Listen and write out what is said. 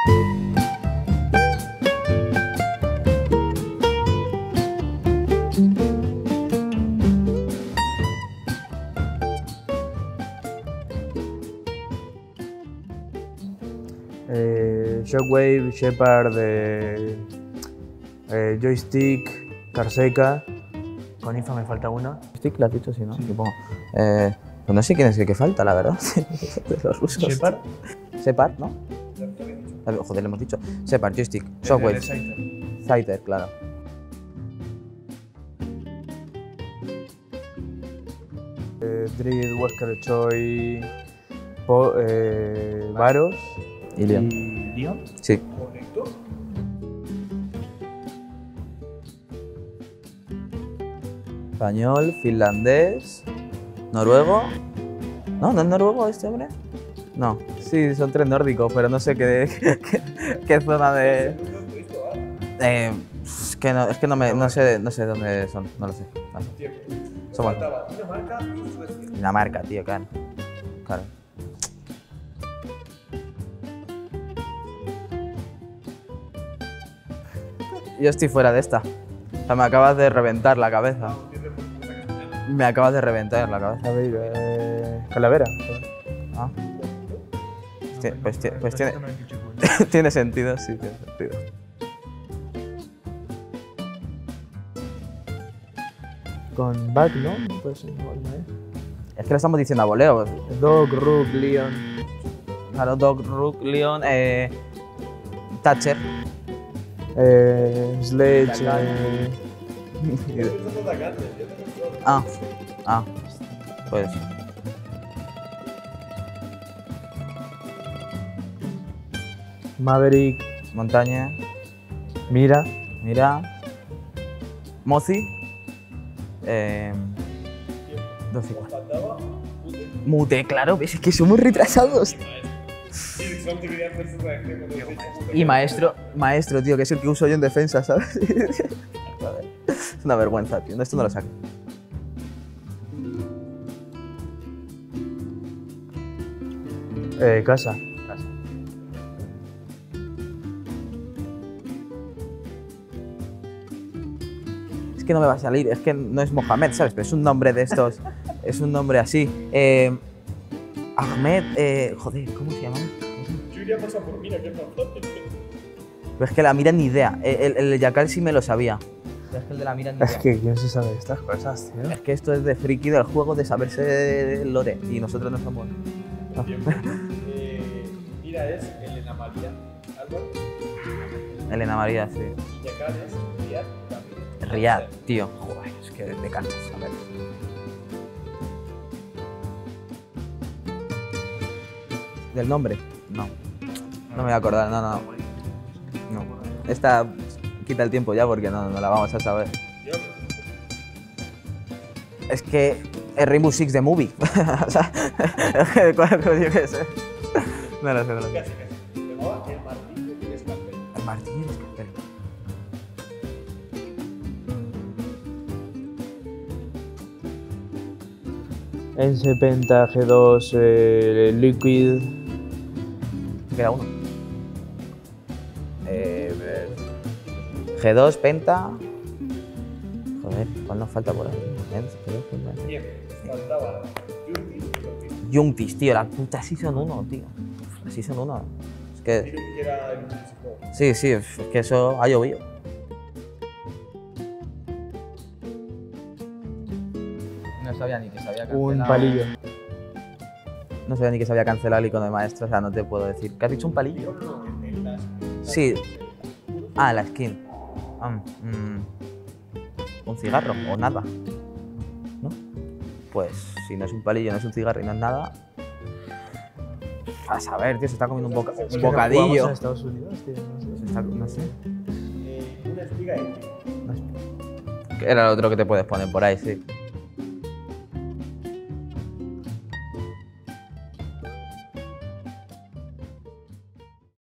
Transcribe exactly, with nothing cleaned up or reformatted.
Eh, Shockwave, Shepard, eh, eh, Joystick, Carseca. Con Infa me falta uno. Joystick, lo has dicho, sí, ¿no? Sí. Supongo. Eh, pues no sé quién es el que falta, la verdad. De los rusos. Shepard. Shepard, ¿no? Joder, le hemos dicho. Shepard, Joystick, Shockwave. Scyther, claro. Eh, Dread, Wesker, Choi, Po, eh, Varos. ¿Y Leon? ¿Y Leon? Sí. Correcto. Español, finlandés, noruego. ¿No? ¿No es noruego este hombre? No. Sí, son tres nórdicos, pero no sé qué, qué, qué zona de... Eh, es que no, es que no, me, no, sé, no sé dónde son, no lo sé. No sé. Somos... Dinamarca y Suecia. Dinamarca, tío, claro. Claro. Yo estoy fuera de esta. O sea, me acabas de reventar la cabeza. Me acabas de reventar la cabeza. A ver, eh, Calavera. Ah. Sí, pues, pues, pues tiene, tiene sentido, sí, tiene sentido. Con Back, ¿no? No puede ser igual, ¿no es? Es que lo estamos diciendo a voleo. Dog, Rook, Leon. Claro, Dog, Rook, Leon, eh, Thatcher. Eh, Sledge. Eh... Ah, ah, pues. Maverick. Montaña. Mira. Mira. Mozi. Eh, doce y cuatro. Mute, claro, ves, es que somos retrasados. Y maestro, maestro, tío, que es el que uso yo en defensa, ¿sabes? Es una vergüenza, tío. Esto no lo saco. Eh, casa. Casa. Es que no me va a salir, es que no es Mohamed, ¿sabes? Pero es un nombre de estos, es un nombre así. Eh, Ahmed, eh, joder, ¿cómo se llama? Yo iría más a por Mira, que es más fácil. Pero es que la mira ni idea. El, el, el Yakal sí me lo sabía. Pero es que el de la mira ni idea. Es que quién se sabe estas cosas, tío. Es que esto es de friki del juego, de saberse el lore. Y nosotros no somos. No. eh, Mira es Elena María Álvaro. Elena María, sí. Y Yakal es Riyad también. Riyad, tío. Joder, es que de cansas, a ver. ¿Del nombre? No. No me voy a acordar, no, no. No. Esta quita el tiempo ya porque no, no la vamos a saber. Es que es Rainbow Six The Movie. O sea, ¿cuál yo qué sé? No lo sé, no lo sé. Casi, casi. Se llamaba El Martillo del Escalpel. El martillo del escalpel. Ence, Penta, G dos, eh, Liquid. Queda uno. Eh, G dos, Penta. Joder, ¿cuál nos falta por ahí? Bien, faltaba Yuntis y Lotis. Yuntis, tío, la puta Season uno, tío. La Season uno. Es que. Dije que era el último juego. Sí, sí, es que eso ha llovido. No sabía ni que se había cancelado. Un palillo. No sabía ni que se había cancelado el icono de maestro, o sea, no te puedo decir. ¿Qué has dicho, un palillo? Yo no, que en las. Sí. Ah, la skin. Ah, mm, ¿un cigarro o nada? ¿No? Pues si no es un palillo, no es un cigarro y no es nada. A saber, tío, se está comiendo un, boca, un bocadillo. Vamos a Estados Unidos, tío, no sé. Se está- no sé. Eh, una espiga épica. No sé. Era lo otro que te puedes poner por ahí, sí.